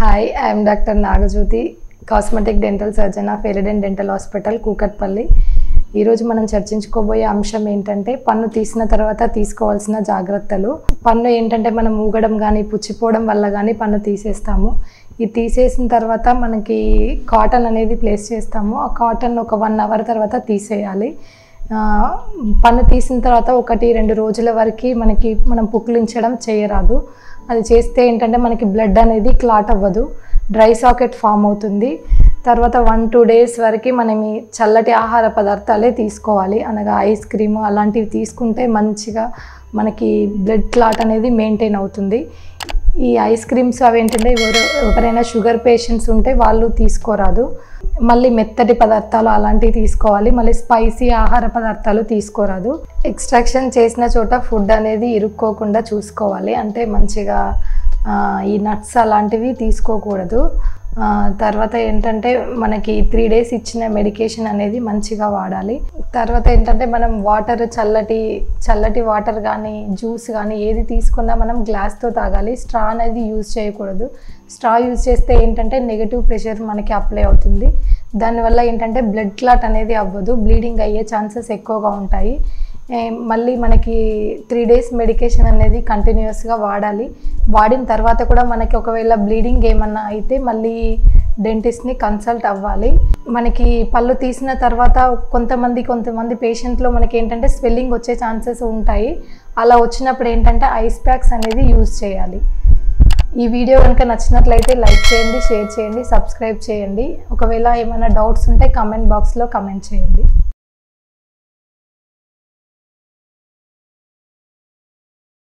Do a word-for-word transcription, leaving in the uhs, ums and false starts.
Hi, I am Doctor Nagajyoti, Cosmetic Dental Surgeon of Eledent Dental Hospital, Kukatpally. ఈ రోజు మనం చర్చించుకోబోయే అంశం ఏంటంటే పన్ను తీసిన తర్వాత తీసుకోవాల్సిన జాగ్రత్తలు. పన్ను ఏంటంటే మనం ఊగడం గాని పుచ్చిపోవడం వల్ల గాని పన్ను తీసేస్తాము. ఈ తీసేసిన తర్వాత మనకి కాటన్ అనేది ప్లేస్ చేస్తాము. ఆ కాటన్ ఒక వన్ అవర్ తర్వాత తీసేయాలి. పన్ను తీసిన తర్వాత ఒకటి రెండు రోజుల వరకు మనకి మనం పుక్లించడం చేయరాదు. అది చేస్తే ఏంటంటే మనకి బ్లడ్ అనేది క్లాట్ అవ్వదు, డ్రై సాకెట్ ఫామ్ అవుతుంది. తర్వాత వన్ టూ డేస్ వరకు మనం ఈ చల్లటి ఆహార పదార్థాలే తీసుకోవాలి, అనగా ఐస్ క్రీమ్ అలాంటివి తీసుకుంటే మంచిగా మనకి బ్లడ్ క్లాట్ అనేది మెయింటైన్ అవుతుంది. ఈ ఐస్ క్రీమ్స్ అవి ఏంటంటే ఎవరు ఎవరైనా షుగర్ పేషెంట్స్ ఉంటే వాళ్ళు తీసుకోరాదు. మళ్ళీ మెత్తటి పదార్థాలు అలాంటివి తీసుకోవాలి. మళ్ళీ స్పైసీ ఆహార పదార్థాలు తీసుకోరాదు. ఎక్స్ట్రాక్షన్ చేసిన చోట ఫుడ్ అనేది ఇరుక్కోకుండా చూసుకోవాలి, అంటే మంచిగా ఈ నట్స్ అలాంటివి తీసుకోకూడదు. తర్వాత ఏంటంటే మనకి త్రీ డేస్ ఇచ్చిన మెడికేషన్ అనేది మంచిగా వాడాలి. తర్వాత ఏంటంటే మనం వాటర్ చల్లటి చల్లటి వాటర్ కానీ జ్యూస్ కానీ ఏది తీసుకున్నా మనం గ్లాస్తో తాగాలి. స్ట్రా అనేది యూజ్ చేయకూడదు. స్ట్రా యూజ్ చేస్తే ఏంటంటే నెగటివ్ ప్రెషర్ మనకి అప్లై అవుతుంది. దానివల్ల ఏంటంటే బ్లడ్ క్లాట్ అనేది అవ్వదు, బ్లీడింగ్ అయ్యే ఛాన్సెస్ ఎక్కువగా ఉంటాయి. మళ్ళీ మనకి త్రీ డేస్ మెడికేషన్ అనేది కంటిన్యూస్గా వాడాలి. వాడిన తర్వాత కూడా మనకి ఒకవేళ బ్లీడింగ్ ఏమన్నా అయితే మళ్ళీ డెంటిస్ట్ని కన్సల్ట్ అవ్వాలి. మనకి పళ్ళు తీసిన తర్వాత కొంతమంది కొంతమంది పేషెంట్లో మనకి ఏంటంటే స్వెల్లింగ్ వచ్చే ఛాన్సెస్ ఉంటాయి. అలా వచ్చినప్పుడు ఏంటంటే ఐస్ ప్యాక్స్ అనేది యూజ్ చేయాలి. ఈ వీడియో కనుక నచ్చినట్లయితే లైక్ చేయండి, షేర్ చేయండి, సబ్స్క్రైబ్ చేయండి. ఒకవేళ ఏమైనా డౌట్స్ ఉంటే కామెంట్ బాక్స్లో కామెంట్ చేయండి.